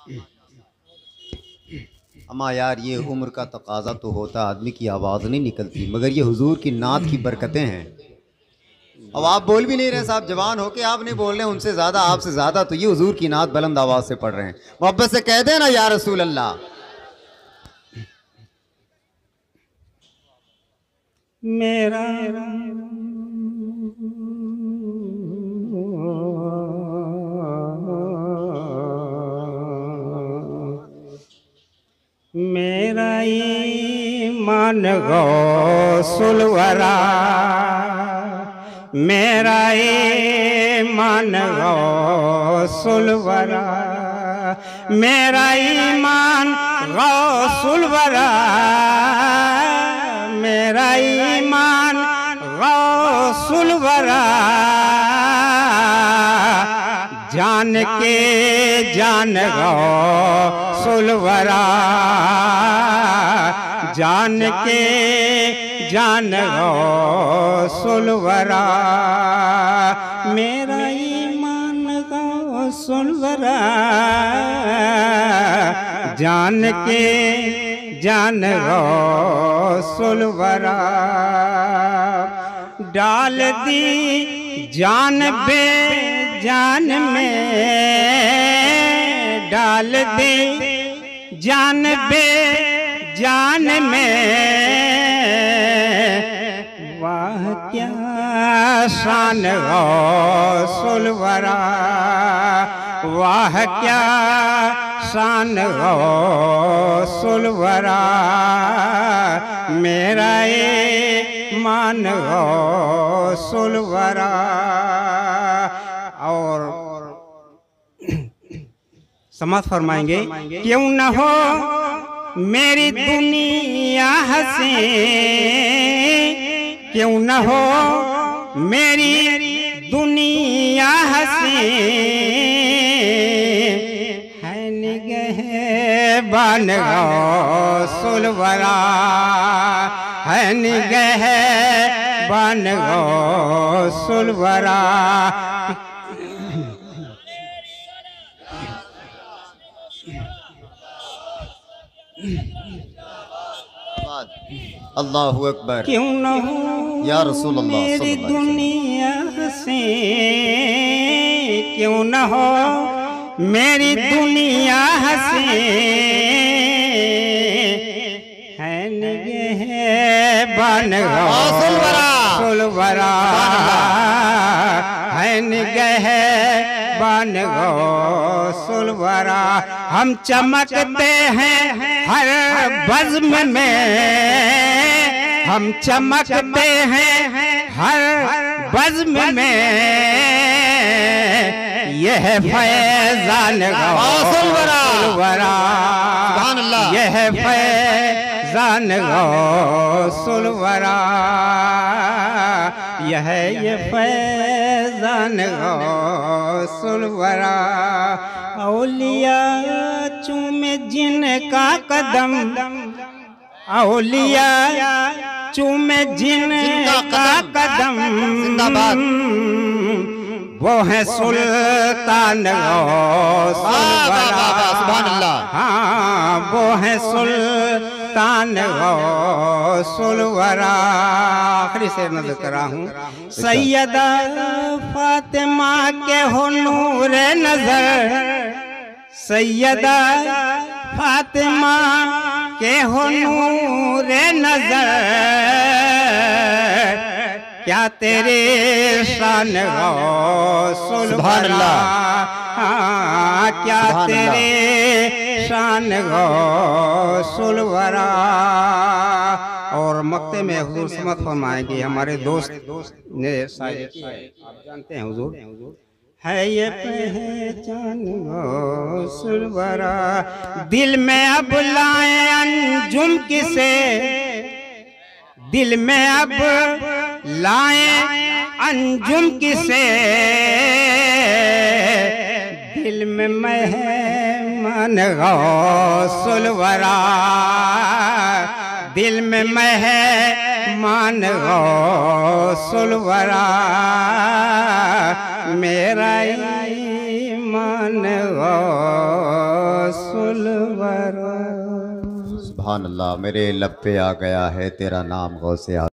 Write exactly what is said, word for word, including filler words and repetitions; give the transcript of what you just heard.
अम्मा यार ये उम्र का तकाजा तो होता, आदमी की आवाज़ नहीं निकलती, मगर ये हुजूर की नात की बरकतें हैं। अब आप बोल भी नहीं रहे साहब, जवान होके आप नहीं बोल रहे, उनसे ज़्यादा आपसे ज़्यादा तो ये हुजूर की नात बुलंद आवाज़ से पढ़ रहे हैं। मोहब्बत से कह देना या रसूल अल्लाह। मेरा मेरा ईमान गौसुल वरा, मेरा ईमान गौसुल वरा, मेरा ईमान गौसुल वरा, मेरा ईमान गौसुल वरा, जान के जान गौसुल वरा, जान के जान गौसुल वरा, मेरा ईमान गौसुल वरा, जान के जान गौसुल वरा, डाल दी जान बे जान में, डाल दी जान बे जान में, वाह क्या शान गौसुल वरा, वाह क्या शान गौसुल वरा, मेरा ईमान गौसुल वरा। और समाज फरमाएंगे, क्यों न हो मेरी दुनिया हंसी, क्यों न हो मेरी दुनिया हंसी, है निगह बान गौसुल वरा, है निगह बान गौसुल वरा। अल्लाहु अकबर। क्यों न हो या रसूल अल्लाह मेरी दुनिया से, क्यों न हो मेरी दुनिया से, है निगह बान गौसुल वरा, है निगह बान गौसुल वरा। हम चमकते हैं हर बज़्म में, हम चमकते हैं हर बज़्म में, यह फैज़ान गौसुल वरा, यह फैज़ान गौसुल वरा, यह ये फैज़ान गौसुल वरा। औलिया चूमे जिनका कदम, औलिया चूमे जिनका कदम, वो है सुल्तान गौसुल वरा, हाँ वो है सुल्तान गौसुल वरा। आखिरी शेर नज़र करा हूँ, सैयदा फातिमा के हो नूर नजर, सैयदा फातिमा के हो नूर नजर, क्या तेरे शान गौसुल वरा, क्या तेरे शान गौसुल वरा। और मक्ते में हुजूर समत फरमाएंगे, हमारे दोस्त ने शायरी की है, आप जानते हैं हुजूर, है ये पहचान गौसुल वरा। दिल में अब लाए अंजुम किसे, दिल में अब लाए अंजुम किसे, दिल में मेहमान गौसुल वरा, दिल में मेहमान गौसुल वरा, मेरा ईमान गौसुल रसूलवर। सुभान अल्लाह, मेरे लब पे आ गया है तेरा नाम गौसे आज़म।